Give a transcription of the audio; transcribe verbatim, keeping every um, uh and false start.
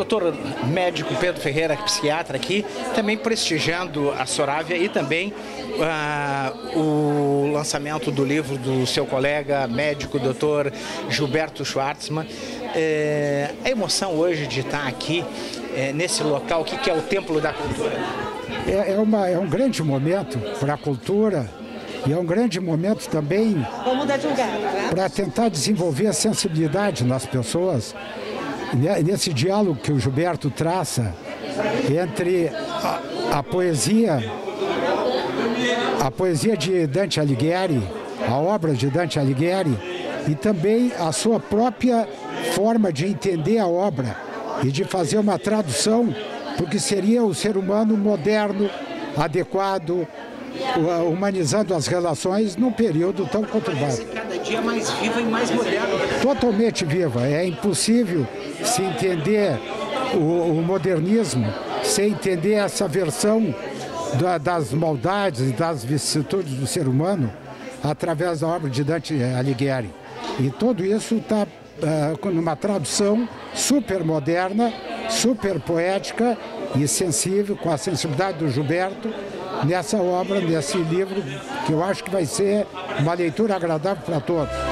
doutor médico Pedro Ferreira, psiquiatra aqui, também prestigiando a Sorávia e também uh, o lançamento do livro do seu colega médico, doutor Gilberto Schwartzman. É, a emoção hoje de estar aqui, é, nesse local, o que, que é o Templo da Cultura? É, é, uma, é um grande momento para a cultura e é um grande momento também para tentar desenvolver a sensibilidade nas pessoas, nesse diálogo que o Gilberto traça entre a, a poesia, a poesia de Dante Alighieri, a obra de Dante Alighieri, e também a sua própria forma de entender a obra e de fazer uma tradução, porque seria o ser humano moderno, adequado, humanizando as relações num período tão conturbado. Parece cada dia mais viva e mais moderna. Totalmente viva. É impossível se entender o, o modernismo sem entender essa versão da, das maldades e das vicissitudes do ser humano através da obra de Dante Alighieri. E tudo isso está uh, numa tradução super moderna, super poética e sensível, com a sensibilidade do Gilberto, nessa obra, nesse livro, que eu acho que vai ser uma leitura agradável para todos.